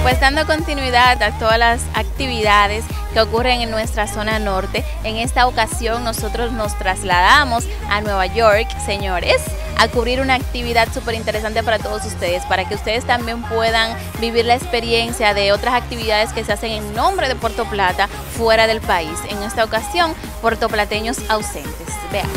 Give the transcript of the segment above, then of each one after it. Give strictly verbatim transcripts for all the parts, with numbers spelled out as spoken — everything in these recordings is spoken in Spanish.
Pues dando continuidad a todas las actividades que ocurren en nuestra zona norte, en esta ocasión nosotros nos trasladamos a Nueva York, señores, a cubrir una actividad súper interesante para todos ustedes, para que ustedes también puedan vivir la experiencia de otras actividades que se hacen en nombre de Puerto Plata fuera del país. En esta ocasión, puertoplateños ausentes. Veamos.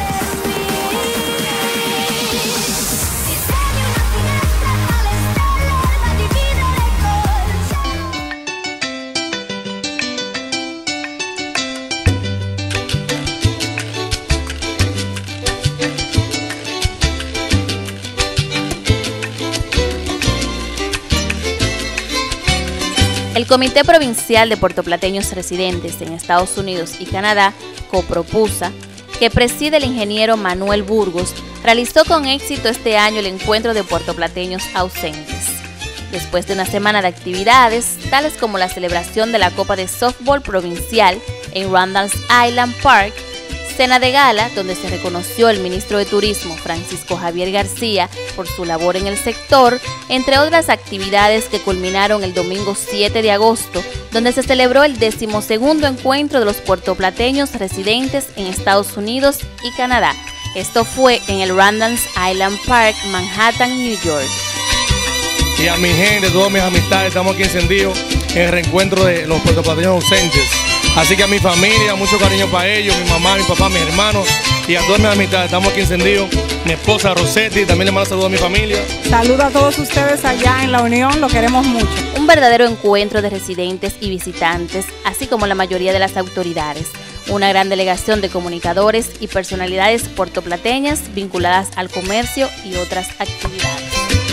El Comité Provincial de Puertoplateños Residentes en Estados Unidos y Canadá, COPROPUSA, que preside el ingeniero Manuel Burgos, realizó con éxito este año el encuentro de puertoplateños ausentes. Después de una semana de actividades, tales como la celebración de la Copa de Softball Provincial en Randall's Island Park, cena de gala donde se reconoció el ministro de Turismo Francisco Javier García por su labor en el sector, entre otras actividades que culminaron el domingo siete de agosto, donde se celebró el decimosegundo encuentro de los puertoplateños residentes en Estados Unidos y Canadá. Esto fue en el Randall's Island Park, Manhattan, New York. Y a mi gente, todas mis amistades, estamos aquí encendidos en el reencuentro de los puertoplateños ausentes. Así que a mi familia, mucho cariño para ellos, mi mamá, mi papá, mis hermanos y a todas mis amistades, estamos aquí encendidos. Mi esposa Rosetti, también le mando saludos a mi familia. Saludos a todos ustedes allá en La Unión, lo queremos mucho. Un verdadero encuentro de residentes y visitantes, así como la mayoría de las autoridades. Una gran delegación de comunicadores y personalidades puertoplateñas vinculadas al comercio y otras actividades.